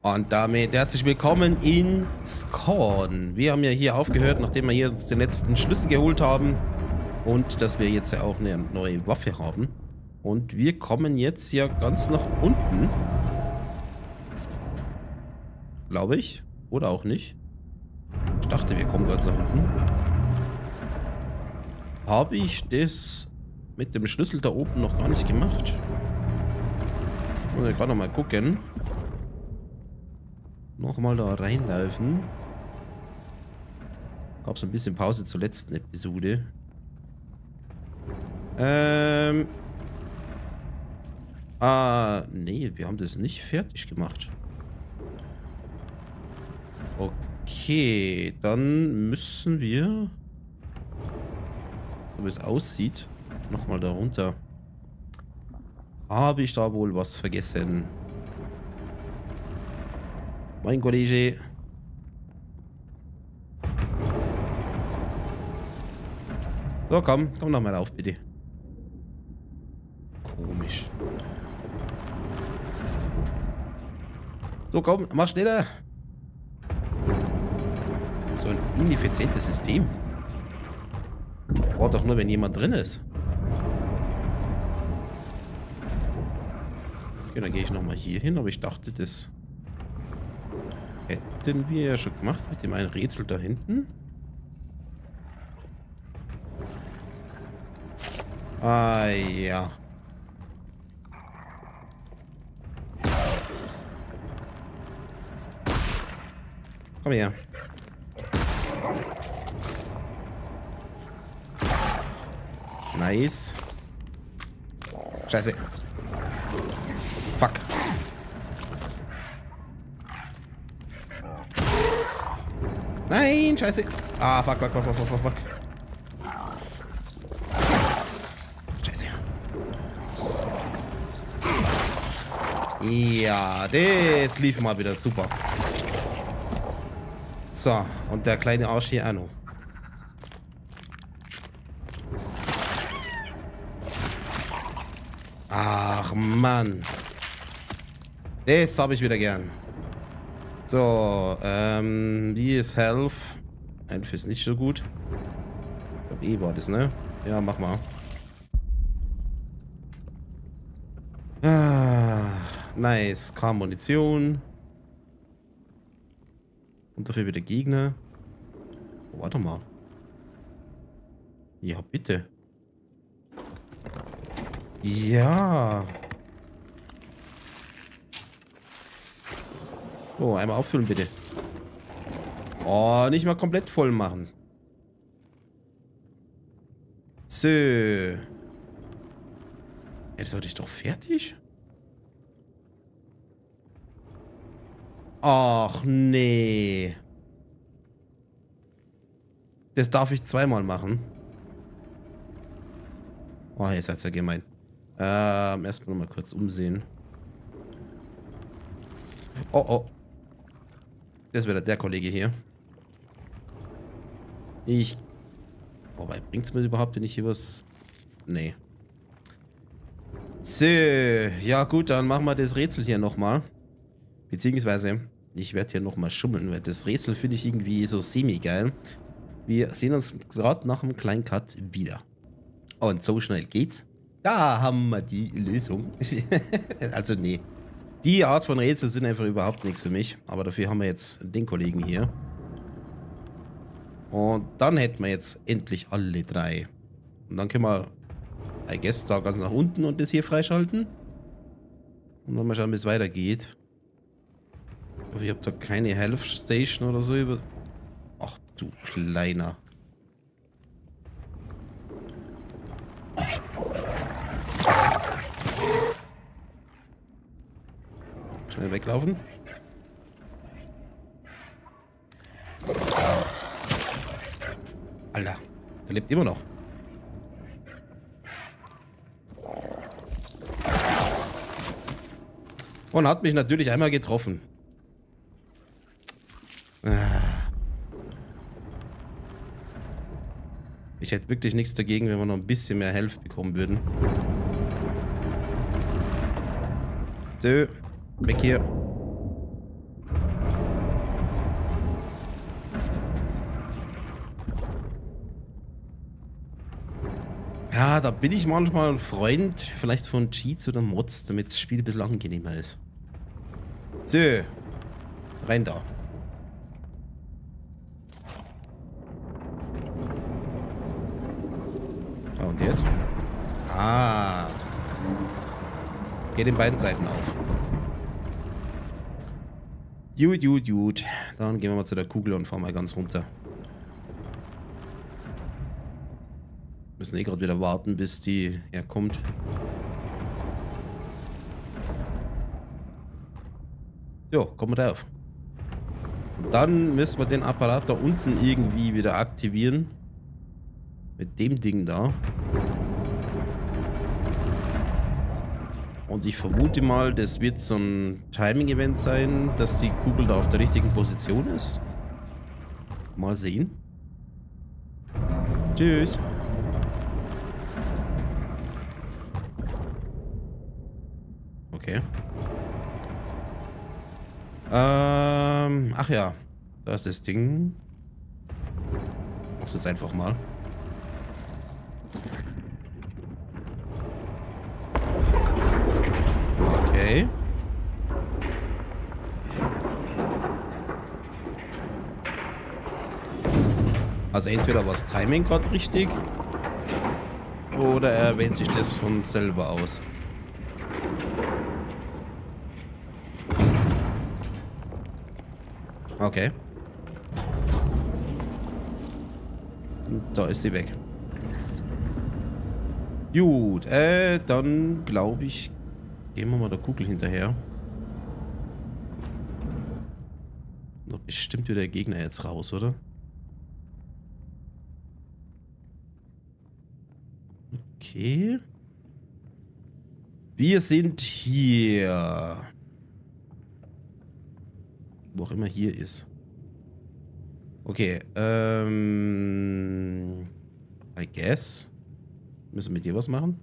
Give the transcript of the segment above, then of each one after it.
Und damit herzlich willkommen in Scorn. Wir haben ja hier aufgehört, nachdem wir hier uns den letzten Schlüssel geholt haben. Und dass wir jetzt ja auch eine neue Waffe haben. Und wir kommen jetzt hier ganz nach unten. Glaube ich. Oder auch nicht. Ich dachte, wir kommen ganz nach unten. Habe ich das mit dem Schlüssel da oben noch gar nicht gemacht? Muss ich gerade noch mal gucken. Nochmal da reinlaufen. Gab es ein bisschen Pause zur letzten Episode. Nee, wir haben das nicht fertig gemacht. Okay, dann müssen wir, so wie es aussieht, nochmal da runter. Habe ich da wohl was vergessen? Mein Kollege. So, komm noch mal auf, bitte. Komisch. So, komm, mach schneller. So ein ineffizientes System. Braucht doch nur, wenn jemand drin ist. Okay, dann gehe ich nochmal hier hin, aber ich dachte, das hätten wir ja schon gemacht mit dem einen Rätsel da hinten. Ah, ja. Komm her. Nice. Scheiße. Fuck. Nein, scheiße. Ah, fuck. Scheiße. Ja, das lief mal wieder super. So, und der kleine Arsch hier auch noch. Ach, Mann. Das habe ich wieder gern. So, wie ist Health? Health ist nicht so gut. Ich glaube, E war das, ne? Ja, mach mal. Ah, nice. Kam Munition. Und dafür wieder Gegner. Oh, warte mal. Ja, bitte. Ja. Oh, einmal auffüllen, bitte. Oh, nicht mal komplett voll machen. So. Ja, das hatte ich doch fertig. Ach, nee. Das darf ich zweimal machen. Oh, ihr seid ja gemein. Erstmal noch mal kurz umsehen. Oh, oh. Das ist wieder der Kollege hier. Wobei, bringt es mir überhaupt, wenn ich hier was... Nee. So. Ja gut, dann machen wir das Rätsel hier nochmal. Beziehungsweise, ich werde hier nochmal schummeln, weil das Rätsel finde ich irgendwie so semi-geil. Wir sehen uns gerade nach einem kleinen Cut wieder. Und so schnell geht's. Da haben wir die Lösung. Also nee. Die Art von Rätsel sind einfach überhaupt nichts für mich. Aber dafür haben wir jetzt den Kollegen hier. Und dann hätten wir jetzt endlich alle drei. Und dann können wir, I guess, da ganz nach unten und das hier freischalten. Und dann mal schauen, wie es weitergeht. Ich hoffe, ich habe da keine Health Station oder so über... Ach du Kleiner. Schnell weglaufen. Alter, der lebt immer noch. Und hat mich natürlich einmal getroffen. Ich hätte wirklich nichts dagegen, wenn wir noch ein bisschen mehr Health bekommen würden. So, weg hier. Ja, da bin ich manchmal ein Freund, vielleicht von Cheats oder Mods, damit das Spiel ein bisschen angenehmer ist. So, rein da. Ah, und jetzt? Ah. Geht in beiden Seiten auf. Gut, gut, gut. Dann gehen wir mal zu der Kugel und fahren mal ganz runter. Müssen eh gerade wieder warten, bis die herkommt. So, kommen wir drauf. Und dann müssen wir den Apparat da unten irgendwie wieder aktivieren. Mit dem Ding da. Und ich vermute mal, das wird so ein Timing-Event sein, dass die Kugel da auf der richtigen Position ist. Mal sehen. Tschüss. Okay. Ach ja. Da ist das Ding. Mach's jetzt einfach mal. Okay. Also entweder war das Timing gerade richtig oder er wählt sich das von selber aus. Okay. Und da ist sie weg. Gut, dann glaube ich, gehen wir mal der Kugel hinterher. Noch bestimmt wieder der Gegner jetzt raus, oder? Okay. Wir sind hier. Wo auch immer hier ist. Okay, I guess. Müssen wir mit dir was machen?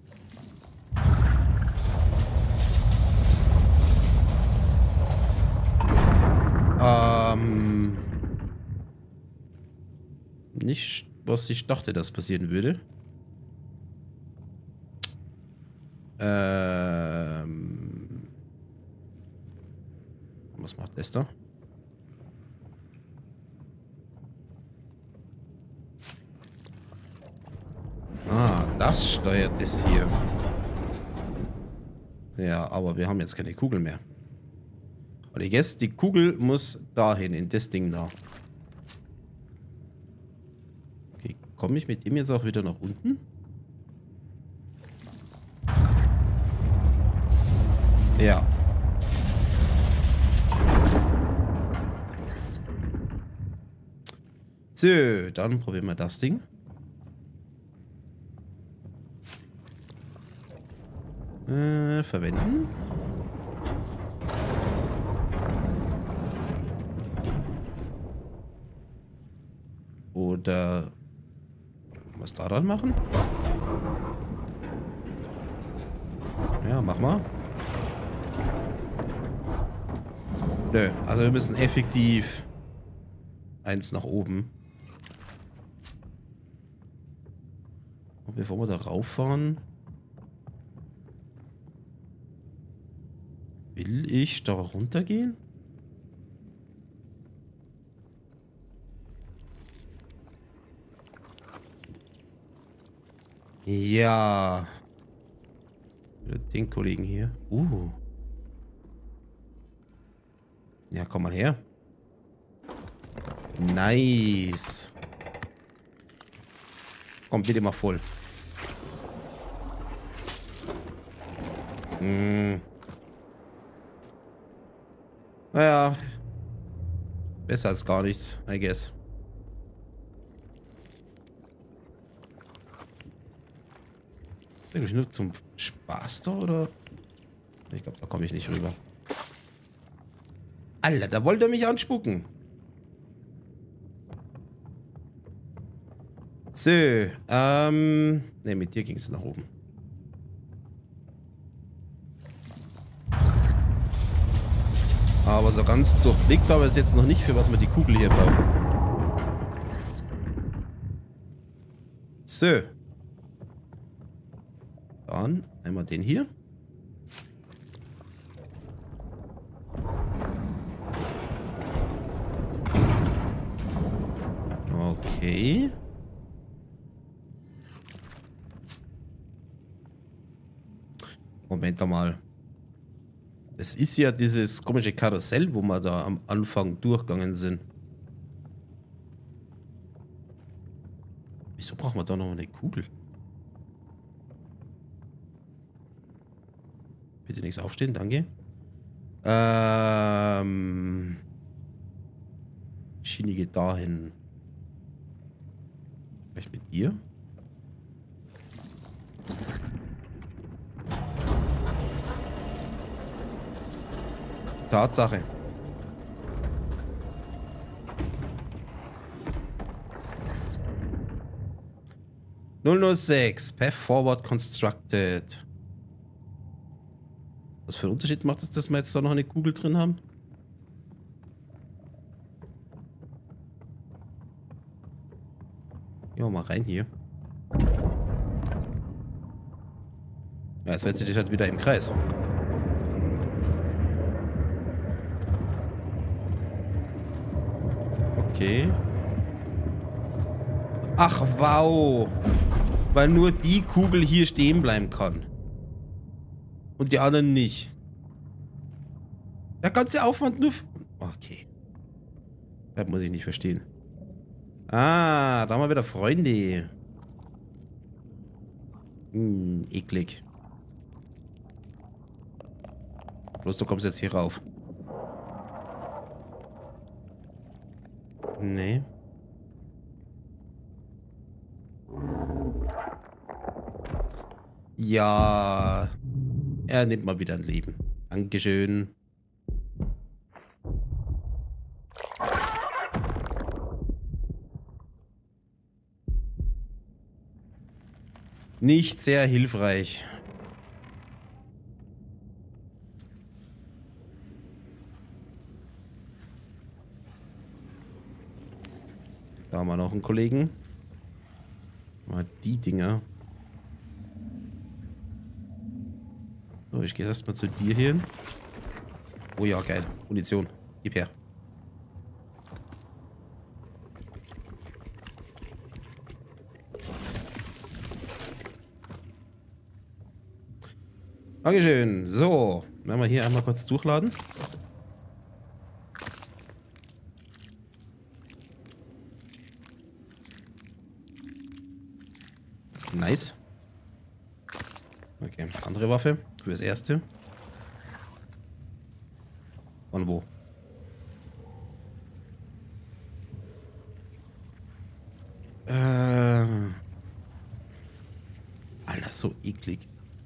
Nicht, was ich dachte, dass passieren würde. Was macht das da? Ah, das steuert das hier. Ja, aber wir haben jetzt keine Kugel mehr. Und ich guess, die Kugel muss dahin, in das Ding da. Okay, komme ich mit ihm jetzt auch wieder nach unten? Ja. So, dann probieren wir das Ding. Verwenden. Oder was daran machen? Ja, mach mal. Nö, also wir müssen effektiv eins nach oben. Und bevor wir da rauffahren, will ich da runtergehen? Ja. Den Kollegen hier. Ja, komm mal her. Nice. Komm, bitte mal voll. Naja. Besser als gar nichts, I guess. Eigentlich nur zum Spaß da, oder? Ich glaube, da komme ich nicht rüber. Alter, da wollte er mich anspucken. So, ne, mit dir ging es nach oben. Aber so ganz durchblickt habe ich es jetzt noch nicht, für was wir die Kugel hier brauchen. So. Dann einmal den hier. Okay. Moment mal. Es ist ja dieses komische Karussell, wo wir da am Anfang durchgegangen sind. Wieso brauchen wir da noch eine Kugel? Bitte nichts aufstehen, danke. Schiene geht dahin. Vielleicht mit ihr? Tatsache. (006) Path Forward Constructed. Was für einen Unterschied macht es, dass wir jetzt da noch eine Kugel drin haben? Ja, mal rein hier. Ja, jetzt setzt sie dich halt wieder im Kreis. Okay. Ach, wow. Weil nur die Kugel hier stehen bleiben kann. Und die anderen nicht. Der ganze Aufwand nur... Okay. Das muss ich nicht verstehen. Ah, da haben wir wieder Freunde. Eklig. Bloß du kommst jetzt hier rauf. Nee. Ja. Er nimmt mal wieder ein Leben. Dankeschön. Nicht sehr hilfreich. Da haben wir noch einen Kollegen. Mal die Dinger. So, ich gehe erstmal zu dir hin. Oh ja, geil. Munition. Gib her. Dankeschön. So, werden wir hier einmal kurz durchladen. Nice. Okay, andere Waffe für das erste. Von wo? Alter, so eklig.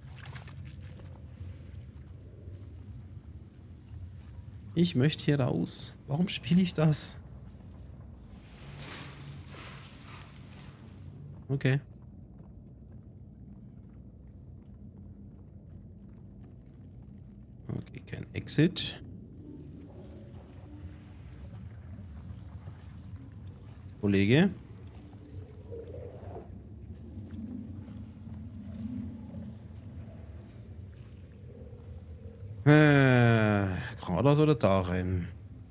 Ich möchte hier raus. Warum spiele ich das? Okay. Okay, kein Exit. Kollege. Geradeaus oder da rein?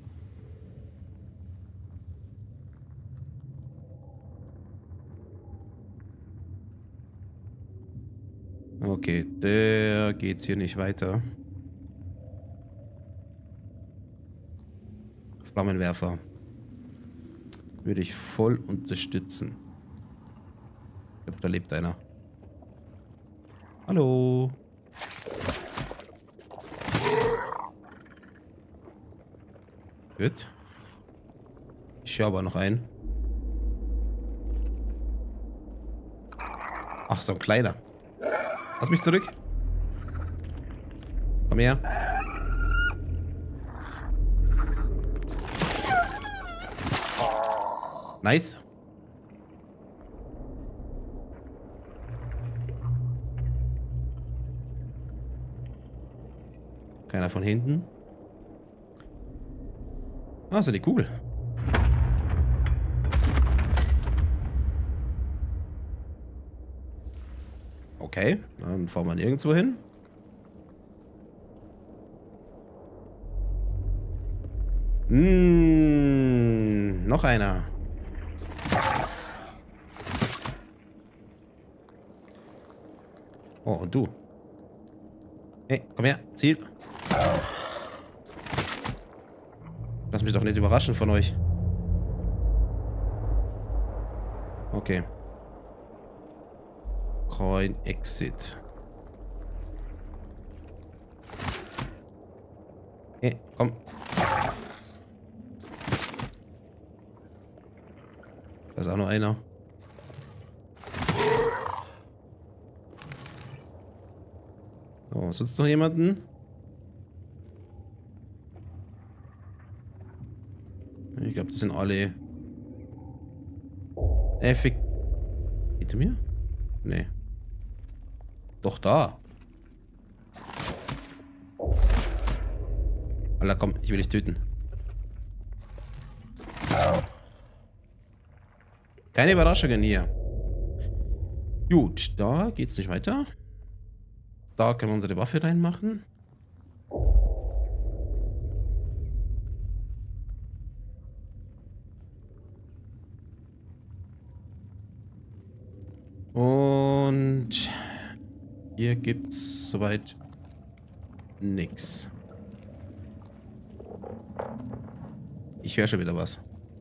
Okay, der geht's hier nicht weiter. Flammenwerfer. Würde ich voll unterstützen. Ich glaube, da lebt einer. Hallo. Gut. Ich schaue aber noch ein. Ach, so ein kleiner. Lass mich zurück. Komm her. Nice. Keiner von hinten. Ah, so die Kugel. Okay, dann fahren wir nirgendwo hin. Noch einer. Oh, und du. Hey, komm her, Ziel. Lass mich doch nicht überraschen von euch. Okay. Coin Exit. Hey, komm. Da ist auch noch einer. Oh, sonst noch jemanden? Ich glaube, das sind alle effektiv. Hinter mir? Nee. Doch da. Alter, komm, ich will dich töten. Keine Überraschungen hier. Gut, da geht's nicht weiter. Da können wir unsere Waffe reinmachen. Und hier gibt's soweit nix. Ich höre schon wieder was.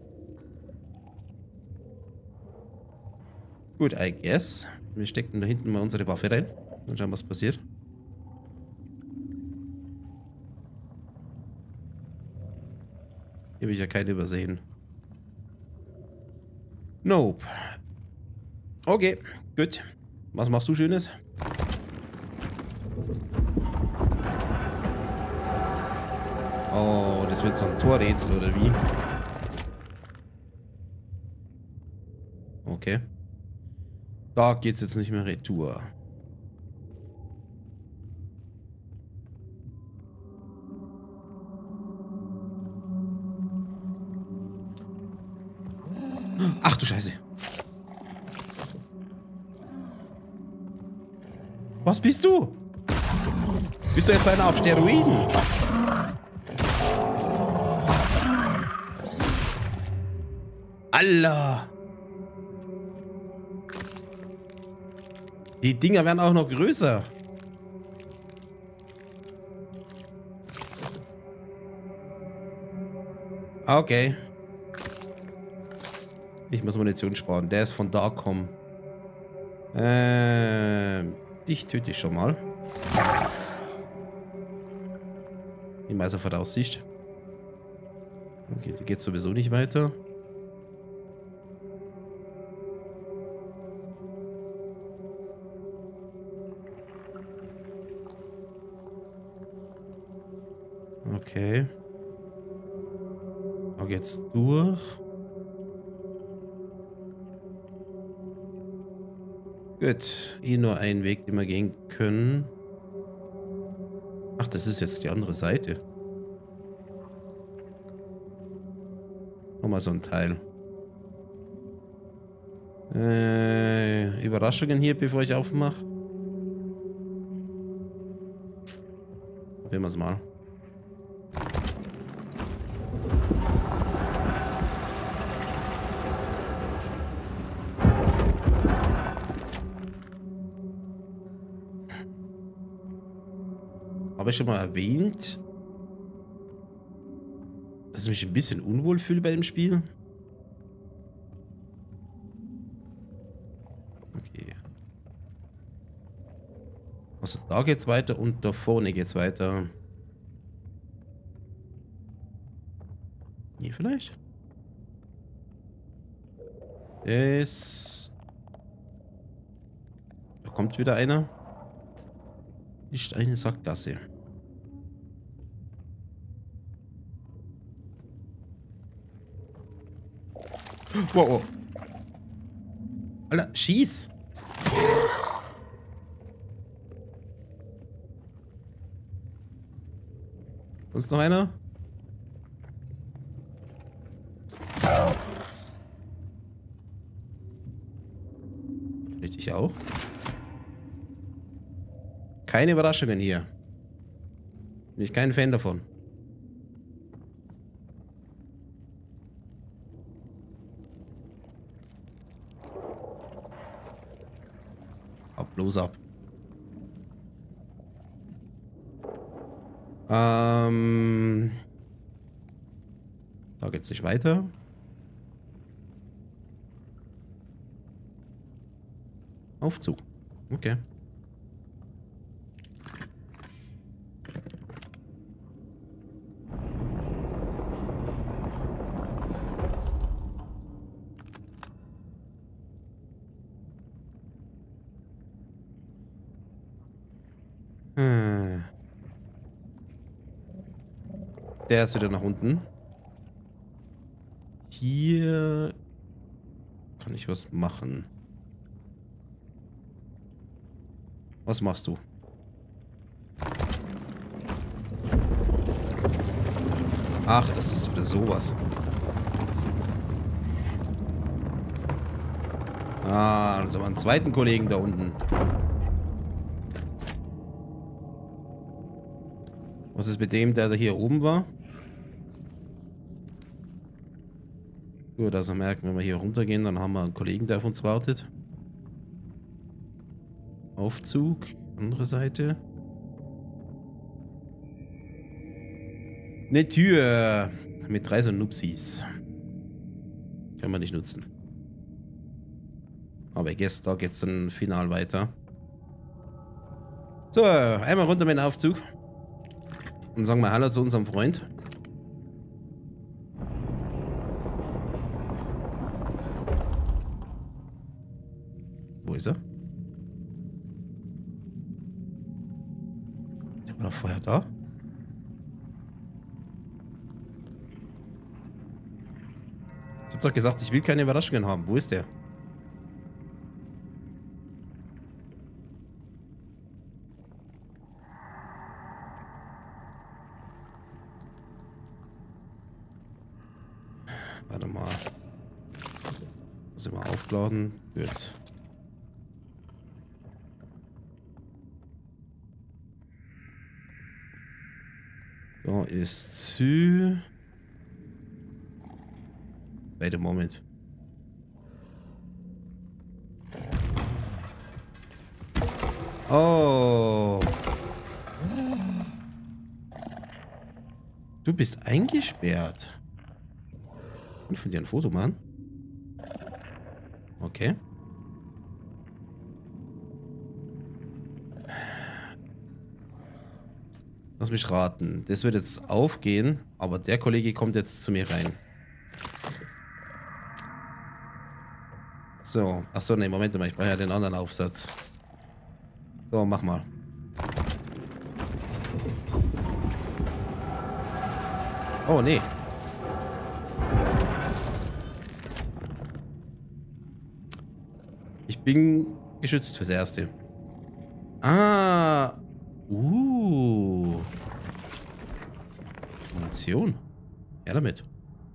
Gut, I guess. Wir stecken da hinten mal unsere Waffe rein. Und schauen, was passiert. Hier will ich ja keine übersehen. Nope. Okay, gut. Was machst du Schönes? Oh, das wird so ein Torrätsel oder wie? Okay. Da geht's jetzt nicht mehr retour. Ach du Scheiße. Was bist du? Bist du jetzt einer auf Steroiden? Allah. Die Dinger werden auch noch größer. Okay. Ich muss Munition sparen. Der ist von da kommen. Dich töte ich schon mal. In weiser Voraussicht. Okay, die geht sowieso nicht weiter. Okay. Da geht's durch. Gut. Hier nur einen Weg, den wir gehen können. Ach, das ist jetzt die andere Seite. Nochmal so ein Teil. Überraschungen hier, bevor ich aufmache. Probieren wir es mal. Habe ich schon mal erwähnt, dass ich mich ein bisschen unwohl fühle bei dem Spiel? Okay. Also da geht's weiter und da vorne geht's weiter. Hier vielleicht? Da kommt wieder einer. Ist eine Sackgasse. Wow, wow. Alter, schieß! Sonst noch einer? Richtig auch. Keine Überraschungen hier. Bin ich kein Fan davon. Ab, bloß ab. Da geht's nicht weiter. Aufzug. Okay. Der ist wieder nach unten. Hier kann ich was machen. Was machst du? Ach, das ist wieder sowas. Ah, also einen zweiten Kollegen da unten. Was ist mit dem, der da hier oben war? Gut, also merken, wenn wir hier runtergehen, dann haben wir einen Kollegen, der auf uns wartet. Aufzug, andere Seite. Eine Tür mit 3 so Nupsis. Kann man nicht nutzen. Aber ich guess, da geht's dann final weiter. So, einmal runter mit dem Aufzug. Und sagen wir Hallo zu unserem Freund. Wo ist er? Der war doch vorher da. Ich hab doch gesagt, ich will keine Überraschungen haben. Wo ist der? Warte mal. Muss ich mal aufladen. Gut. Da ist Sü. Wait a moment. Oh. Du bist eingesperrt. Ich von dir ein Foto machen. Okay. Lass mich raten. Das wird jetzt aufgehen, aber der Kollege kommt jetzt zu mir rein. So. Achso, ne, Moment mal. Ich brauche ja den anderen Aufsatz. So, mach mal. Oh, nee. Ich bin geschützt fürs Erste. Ah. Munition. Ja, damit.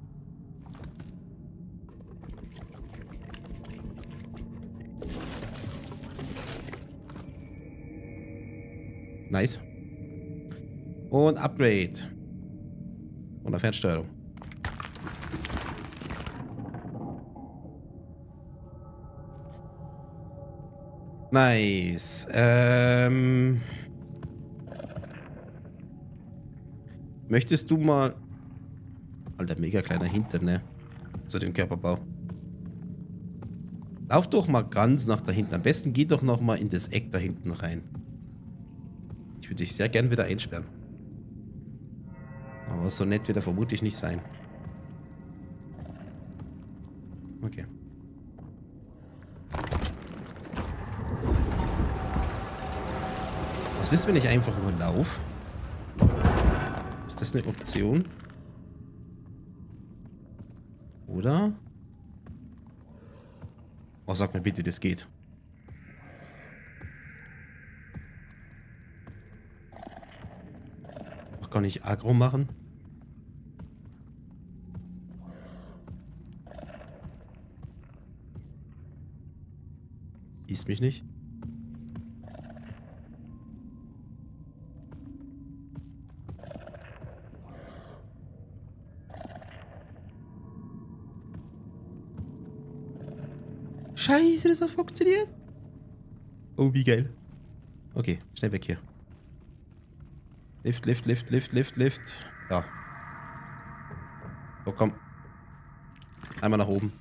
Nice. Und Upgrade. Und eine Fernsteuerung. Nice. Möchtest du mal... Alter, mega kleiner Hintern, ne? Zu dem Körperbau. Lauf doch mal ganz nach da hinten. Am besten geh doch noch mal in das Eck da hinten rein. Ich würde dich sehr gern wieder einsperren. Aber so nett wird er vermutlich nicht sein. Okay. Was ist, wenn ich einfach nur laufe? Ist das eine Option? Oder? Oh, sag mir bitte, das geht. Ach, kann ich Aggro machen? Siehst mich nicht? Scheiße, das hat funktioniert. Oh, wie geil. Okay, schnell weg hier. Lift, Lift, Lift, Lift, Lift, Lift. Ja. So, komm. Einmal nach oben.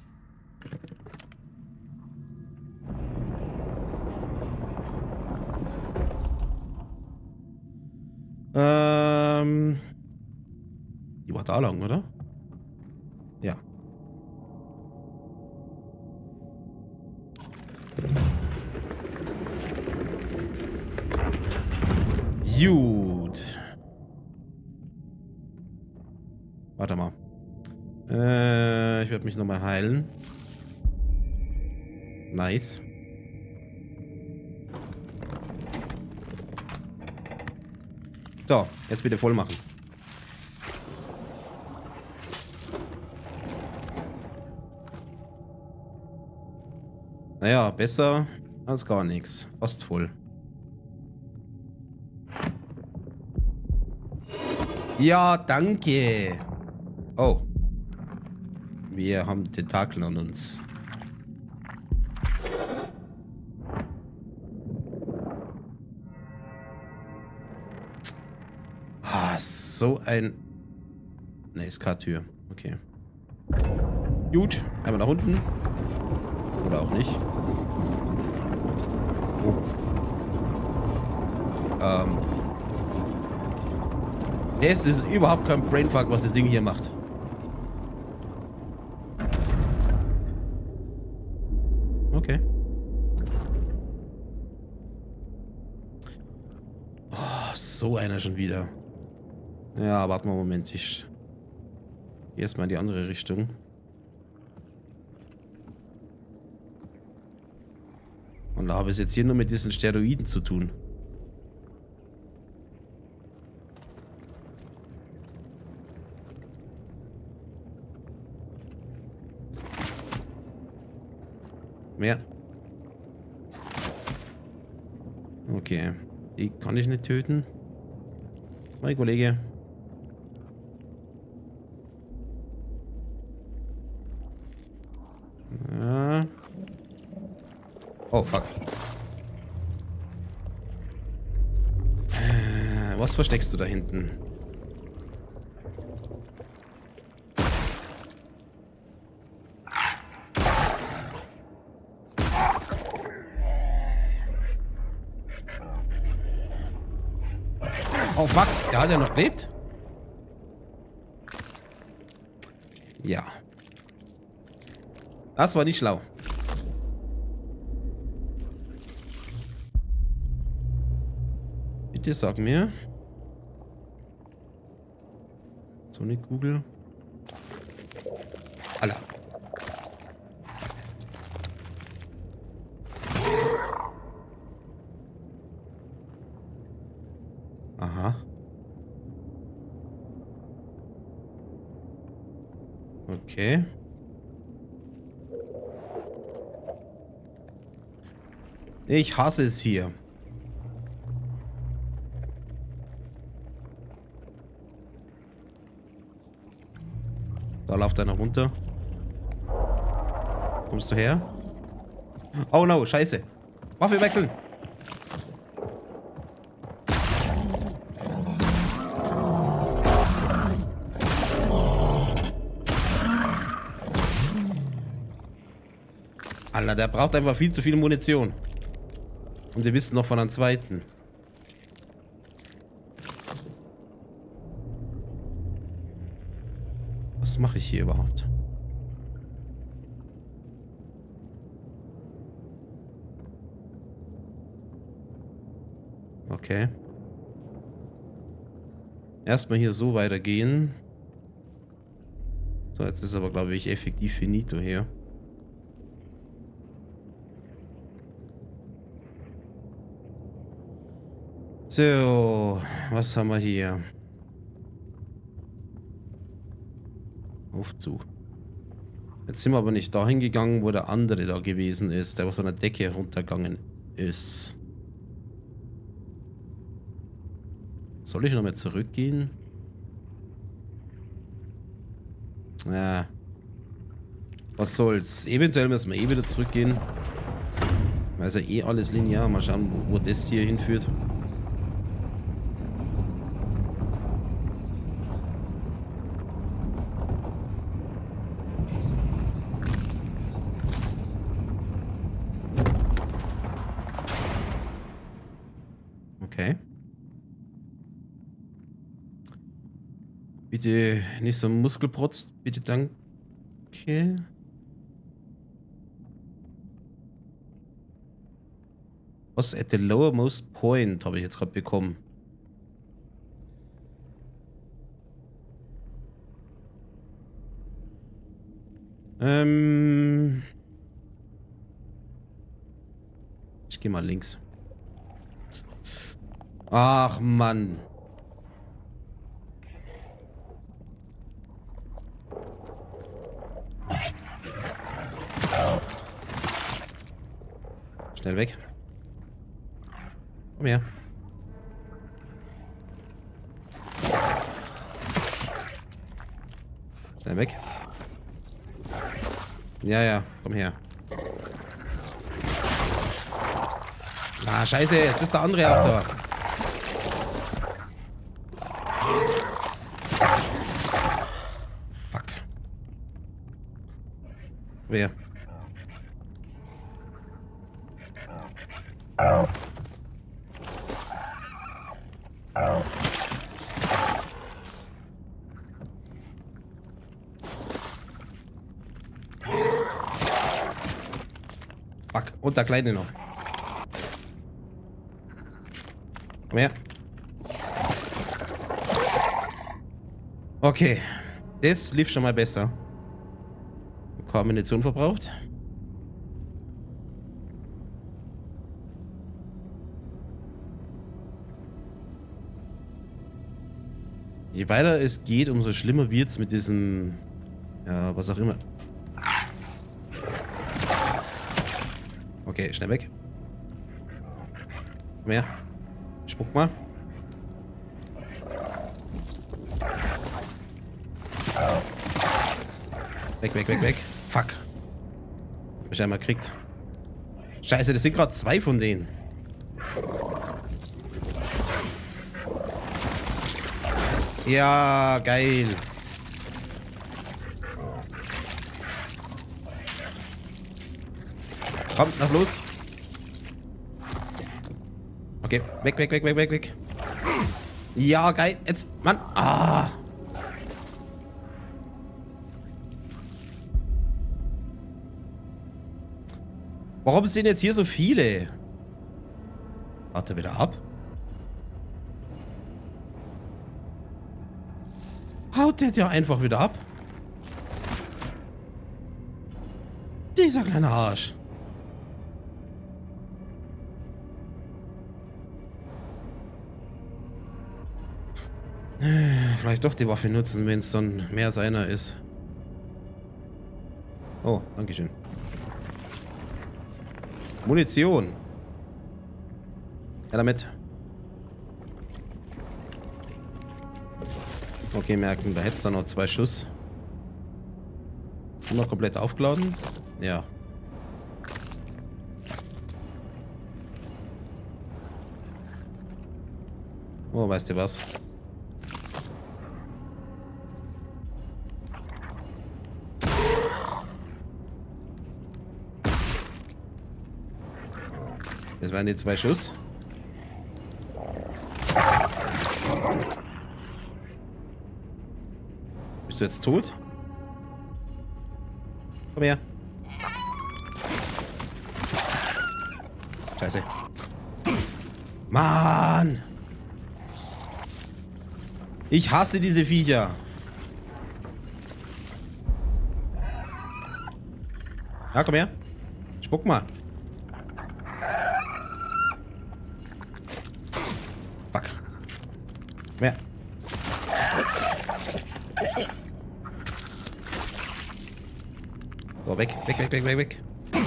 Die war da lang, oder? Ja. Gut. Warte mal. Ich werde mich nochmal heilen. Nice. So, jetzt bitte voll machen. Naja, besser als gar nichts. Fast voll. Ja, danke. Oh. Wir haben Tentakel an uns. Ah, so ein... Ne, ist keine Tür. Okay. Gut. Einmal nach unten. Oder auch nicht. Oh. Es ist überhaupt kein Brainfuck, was das Ding hier macht. Okay. Oh, so einer schon wieder. Ja, warte mal einen Moment. Ich gehe erstmal in die andere Richtung. Und da habe ich es jetzt hier nur mit diesen Steroiden zu tun. Mehr. Okay. Die kann ich nicht töten. Mein Kollege. Ja. Oh, fuck. Was versteckst du da hinten? Oh, fuck. Der hat ja noch gelebt. Ja. Das war nicht schlau. Bitte sag mir. So eine Kugel. Alla. Aha. Okay. Ich hasse es hier. Da läuft einer runter. Kommst du her? Oh no, scheiße. Waffe wechseln. Alter, der braucht einfach viel zu viel Munition. Und wir wissen noch von einem zweiten. Was mache ich hier überhaupt? Okay. Erstmal hier so weitergehen. So, jetzt ist aber, glaube ich, effektiv finito hier. So, was haben wir hier? Aufzug. Jetzt sind wir aber nicht dahin gegangen, wo der andere da gewesen ist, der auf so einer Decke runtergegangen ist. Soll ich nochmal zurückgehen? Ja. Was soll's? Eventuell müssen wir eh wieder zurückgehen. Weil es ja eh alles linear. Mal schauen, wo das hier hinführt. Okay. Bitte nicht so Muskelprotz. Bitte danke. Was at the lowermost point habe ich jetzt gerade bekommen. Ich gehe mal links. Ach Mann. Schnell weg. Komm her. Schnell weg. Ja, ja, komm her. Ah, scheiße, jetzt ist der andere auch da. Fuck. Wer? Fuck, und der Kleine noch. Komm her. Okay. Das lief schon mal besser. Kaum Munition verbraucht. Je weiter es geht, umso schlimmer wird es mit diesem... Ja, was auch immer. Okay, schnell weg. Komm her. Spuck mal. Weg, weg, weg, weg. Fuck. Hab mich einmal gekriegt. Scheiße, das sind gerade 2 von denen. Ja, geil. Komm, lass los. Okay, weg, weg, weg, weg, weg, weg. Ja, geil. Jetzt, Mann. Ah. Warum sind jetzt hier so viele? Warte wieder ab. Haut der ja einfach wieder ab. Dieser kleine Arsch. Vielleicht doch die Waffe nutzen, wenn es dann mehr als einer ist. Oh, dankeschön. Munition. Ja, damit. Okay, merken, da hätte es dann noch 2 Schuss. Sind wir komplett aufgeladen? Ja. Oh, weißt du was? Das waren die 2 Schuss. Bist du jetzt tot? Komm her. Scheiße. Mann! Ich hasse diese Viecher. Ja, komm her. Spuck mal. Fuck. Komm her. So, weg, weg, weg, weg, weg, weg.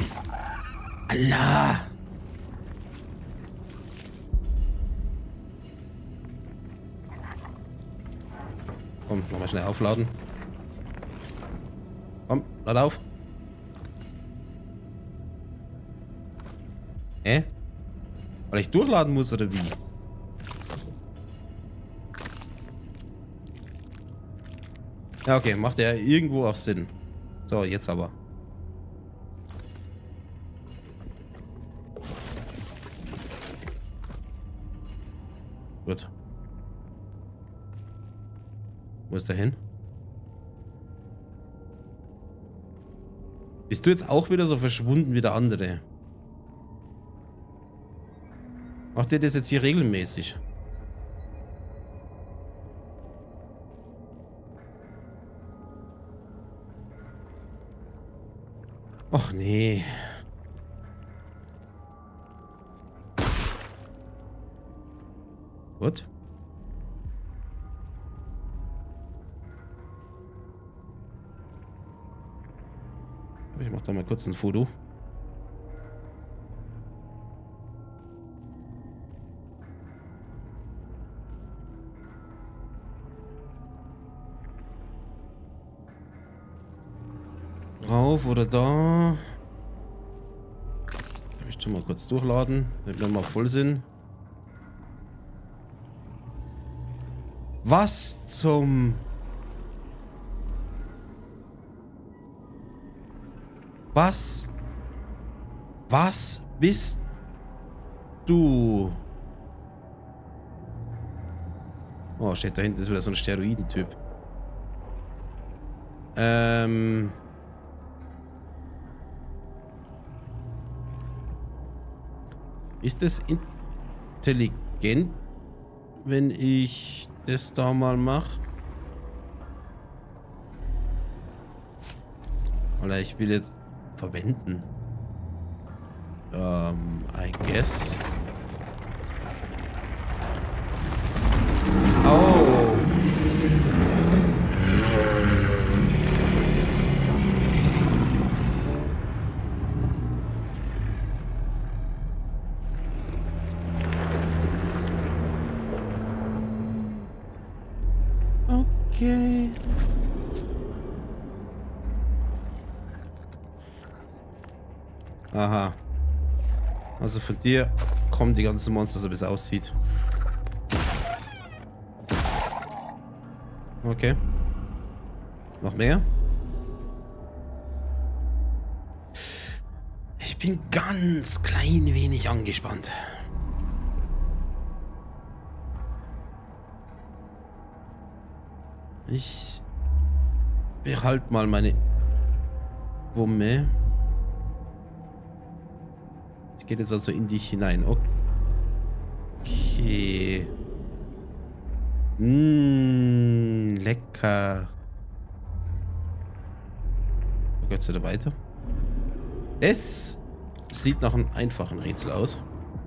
Allah! Komm, nochmal schnell aufladen. Komm, lad auf. Hä? Weil ich durchladen muss, oder wie? Ja, okay, macht ja irgendwo auch Sinn. So, jetzt aber. Gut. Wo ist der hin? Bist du jetzt auch wieder so verschwunden wie der andere? Macht ihr das jetzt hier regelmäßig? Och nee. Gut. Ich mach da mal kurz ein Foto. Drauf oder da. Ich möchte mal kurz durchladen, wenn wir mal voll sind. Was zum... Was? Was bist du? Oh, shit, da hinten ist wieder so ein Steroidentyp. Ist es intelligent, wenn ich das da mal mache? Oder ich will jetzt verwenden. I guess. Oh. Okay. Aha. Also von dir kommen die ganzen Monster, so wie es aussieht. Okay. Noch mehr? Ich bin ganz klein wenig angespannt. Ich behalte mal meine Wumme. Es geht jetzt also in dich hinein. Okay. Lecker. Wo geht's wieder weiter? Es sieht nach einem einfachen Rätsel aus.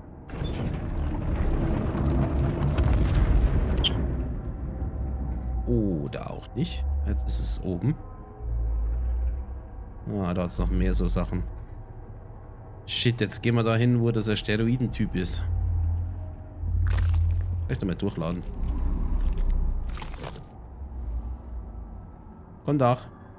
Oder auch nicht. Jetzt ist es oben. Ah, da hat es noch mehr so Sachen. Shit, jetzt gehen wir da hin, wo das ein Steroidentyp ist. Vielleicht einmal durchladen. Komm da.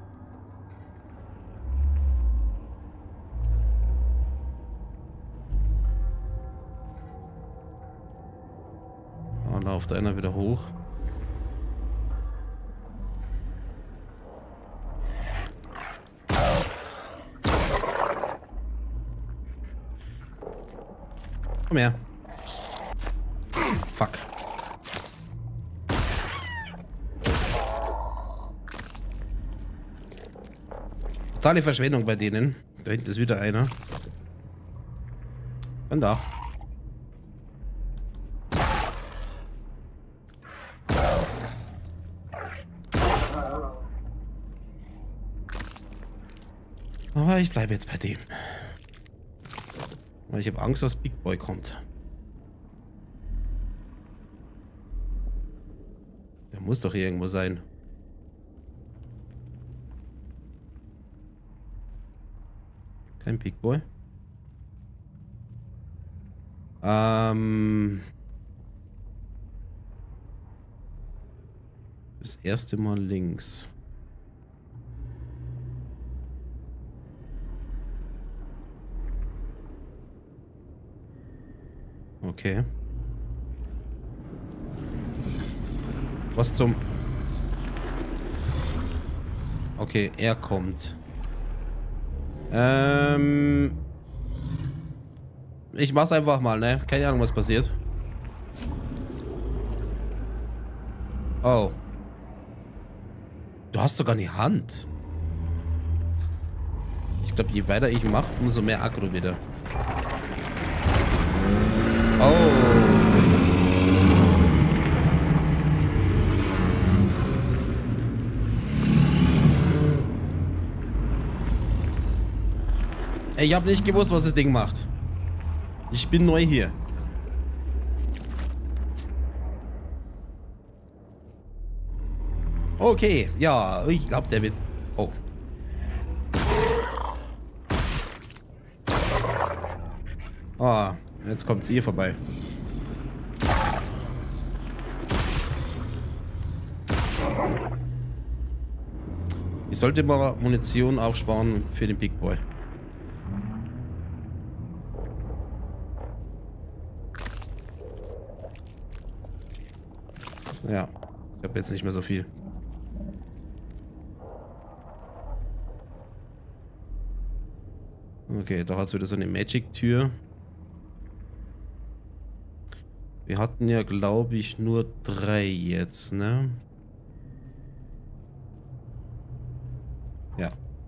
Da läuft einer wieder hoch. Komm her. Fuck. Totale Verschwendung bei denen. Da hinten ist wieder einer. Von da. Aber ich bleibe jetzt bei dem. Weil ich habe Angst, dass Big Boy kommt. Der muss doch hier irgendwo sein. Kein Big Boy. Das erste Mal links. Okay. Was zum... Okay, er kommt. Ich mach's einfach mal, ne? Keine Ahnung, was passiert. Oh. Du hast sogar eine Hand. Ich glaube, je weiter ich mache, umso mehr Aggro wieder. Oh. Ich habe nicht gewusst, was das Ding macht. Ich bin neu hier. Okay, ja, ich glaube, der wird... Oh. Ah, jetzt kommt sie hier vorbei. Ich sollte mal Munition aufsparen für den Big Boy. Ja, ich habe jetzt nicht mehr so viel. Okay, da hat es wieder so eine Magic-Tür. Wir hatten ja, glaube ich, nur 3 jetzt, ne? Ja.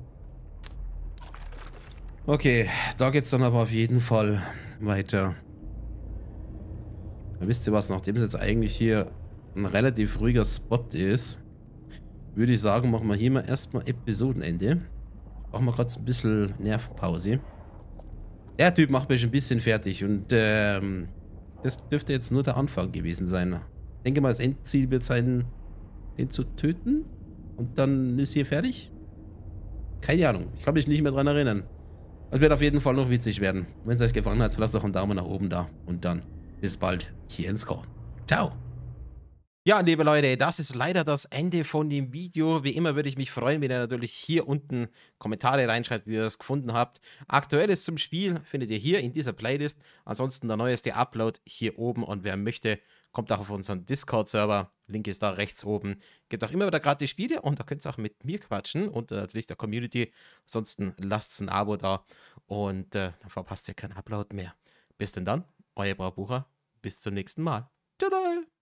Okay, da geht's dann aber auf jeden Fall weiter. Wisst ihr was, nachdem es jetzt eigentlich hier ein relativ ruhiger Spot ist, würde ich sagen, machen wir hier mal erstmal Episodenende. Machen wir gerade ein bisschen Nervenpause. Der Typ macht mich ein bisschen fertig und das dürfte jetzt nur der Anfang gewesen sein. Ich denke mal, das Endziel wird sein, den zu töten und dann ist hier fertig. Keine Ahnung, ich kann mich nicht mehr dran erinnern. Es wird auf jeden Fall noch witzig werden. Wenn es euch gefallen hat, lasst doch einen Daumen nach oben da und dann bis bald hier ins Korn. Ciao! Ja, liebe Leute, das ist leider das Ende von dem Video. Wie immer würde ich mich freuen, wenn ihr natürlich hier unten Kommentare reinschreibt, wie ihr es gefunden habt. Aktuelles zum Spiel findet ihr hier in dieser Playlist. Ansonsten der neueste Upload hier oben und wer möchte, kommt auch auf unseren Discord-Server. Link ist da rechts oben. Gibt auch immer wieder gratis Spiele und da könnt ihr auch mit mir quatschen und natürlich der Community. Ansonsten lasst ein Abo da und dann verpasst ihr keinen Upload mehr. Bis denn dann, euer Braubucher. Bis zum nächsten Mal. Tada!